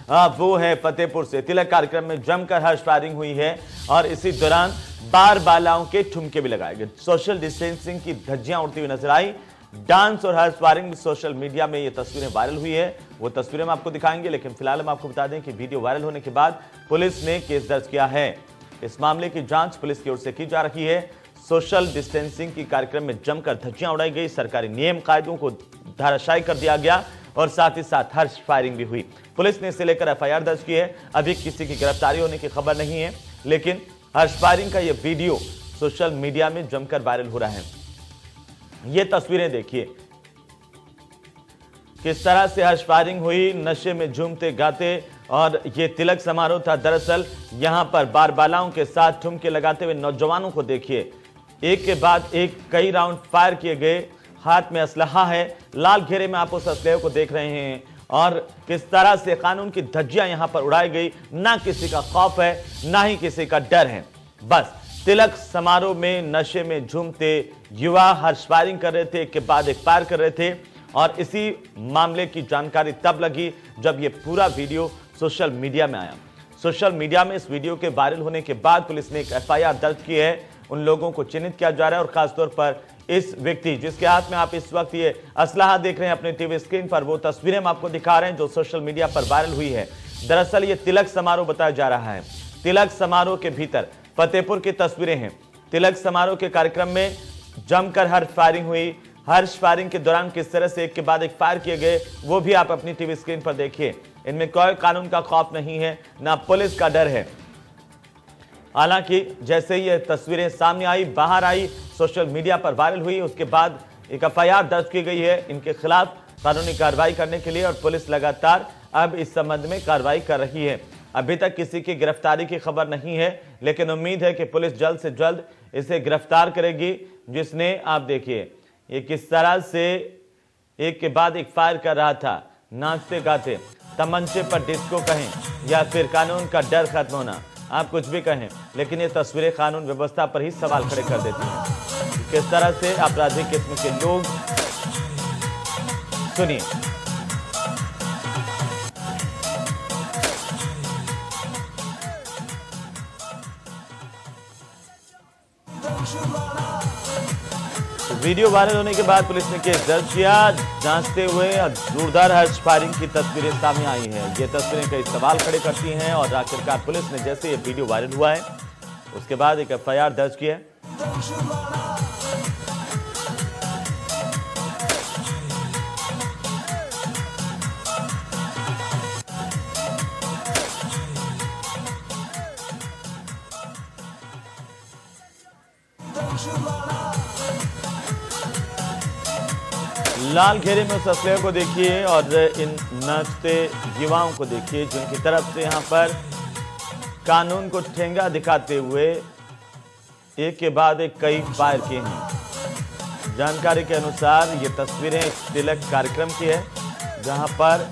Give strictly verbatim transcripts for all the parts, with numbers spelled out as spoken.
आ, वो है फतेहपुर से। तिलक कार्यक्रम में जमकर हर्ष फायरिंग हुई है और इसी दौरान बार बालाओं के ठुमके भी लगाए गए। सोशल डिस्टेंसिंग की धज्जियां उड़ती हुई नजर आई। डांस और हर्ष फायरिंग सोशल मीडिया में ये तस्वीरें वायरल हुई है, वो तस्वीरें हम आपको दिखाएंगे, लेकिन फिलहाल हम आपको बता दें कि वीडियो वायरल होने के बाद पुलिस ने केस दर्ज किया है। इस मामले की जांच पुलिस की ओर से की जा रही है। सोशल डिस्टेंसिंग की कार्यक्रम में जमकर धज्जियां उड़ाई गई, सरकारी नियम कायदों को धाराशायी कर दिया गया और साथ ही साथ हर्ष फायरिंग भी हुई। पुलिस ने इसे लेकर एफ आई आर दर्ज की है। अभी किसी की गिरफ्तारी होने की खबर नहीं है, लेकिन हर्ष फायरिंग का यह वीडियो सोशल मीडिया में जमकर वायरल हो रहा है। ये तस्वीरें देखिए किस तरह से हर्ष फायरिंग हुई, नशे में झूमते गाते, और ये तिलक समारोह था। दरअसल यहां पर बारबालाओं के साथ ठुमके लगाते हुए नौजवानों को देखिए, एक के बाद एक कई राउंड फायर किए गए। हाथ में असलहा है, लाल घेरे में आप उस असलहे को देख रहे हैं, और किस तरह से कानून की धज्जियां यहां पर उड़ाई गई। ना किसी का खौफ है, ना ही किसी का डर है। बस तिलक समारोह में नशे में झूमते युवा हर्ष फायरिंग कर रहे थे, एक के बाद एक फायर कर रहे थे, और इसी मामले की जानकारी तब लगी जब ये पूरा वीडियो सोशल मीडिया में आया। सोशल मीडिया में इस वीडियो के वायरल होने के बाद पुलिस ने एक एफ आई आर दर्ज की है। उन लोगों को चिन्हित किया जा रहा है और खासतौर पर इस व्यक्ति जिसके हाथ में आप इस वक्त ये असलहा देख रहे हैं अपने टीवी स्क्रीन पर, वो तस्वीरें हम आपको दिखा रहे हैं जो सोशल मीडिया पर वायरल हुई है। दरअसल ये तिलक समारोह बताया जा रहा है। तिलक समारोह के भीतर फतेहपुर की तस्वीरें हैं। तिलक समारोह के कार्यक्रम में जमकर हर्ष फायरिंग हुई। हर्ष फायरिंग के दौरान किस तरह से एक के बाद एक फायर किए गए, वो भी आप अपनी टीवी स्क्रीन पर देखिए। इनमें कोई कानून का खौफ नहीं है, ना पुलिस का डर है। हालांकि जैसे ही ये तस्वीरें सामने आई, बाहर आई, सोशल मीडिया पर वायरल हुई, उसके बाद एक एफ आई आर दर्ज की गई है इनके खिलाफ कानूनी कार्रवाई करने के लिए, और पुलिस लगातार अब इस संबंध में कार्रवाई कर रही है। अभी तक किसी की गिरफ्तारी की खबर नहीं है, लेकिन उम्मीद है कि पुलिस जल्द से जल्द इसे गिरफ्तार करेगी, जिसने आप देखिए ये किस तरह से एक के बाद एक फायर कर रहा था, नाचते गाते। तमंचे पर डिस्को कहें या फिर कानून का डर खत्म होना, आप कुछ भी कहें, लेकिन ये तस्वीरें कानून व्यवस्था पर ही सवाल खड़े कर देती हैं। किस तरह से आपराधिक किस्म के लोग, सुनिए। वीडियो वायरल होने के बाद पुलिस ने केस दर्ज किया। जांचते हुए जोरदार हर्ष फायरिंग की तस्वीरें सामने आई हैं। ये तस्वीरें कई सवाल खड़े करती हैं और आखिरकार पुलिस ने जैसे ये वीडियो वायरल हुआ है उसके बाद एक एफ आई आर दर्ज किया है। लाल घेरे में उस असलहे को देखिए और इन नाचते युवाओं को देखिए जिनकी तरफ से यहां पर कानून को ठेंगा दिखाते हुए एक के बाद एक कई फायर किए हैं। जानकारी के अनुसार ये तस्वीरें एक तिलक कार्यक्रम की है, जहां पर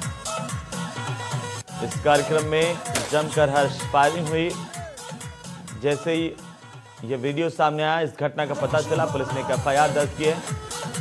इस कार्यक्रम में जमकर हर्ष फायरिंग हुई। जैसे ही ये वीडियो सामने आया, इस घटना का पता चला, पुलिस ने एक एफ आई आर दर्ज की है।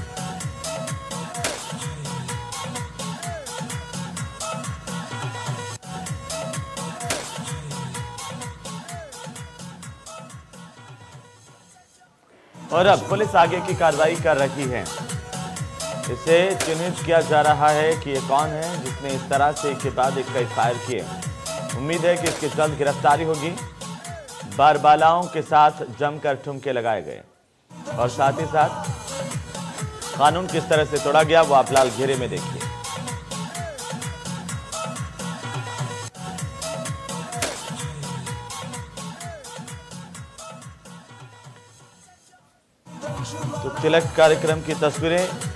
और अब पुलिस आगे की कार्रवाई कर रही है। इसे चिन्हित किया जा रहा है कि ये कौन है जिसने इस तरह से एक के बाद एक कई फायर किए। उम्मीद है कि इसकी जल्द गिरफ्तारी होगी। बारबालाओं के साथ जमकर ठुमके लगाए गए और साथ ही साथ कानून किस तरह से तोड़ा गया वो आप लाल घेरे में देखिए। तो तिलक कार्यक्रम की तस्वीरें